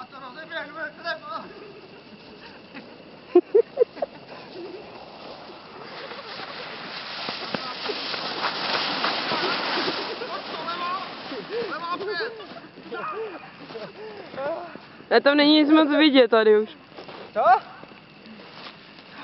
Já to rozeběhnu jak treba. Levá pět. A tam není nic moc vidět tady už. Co?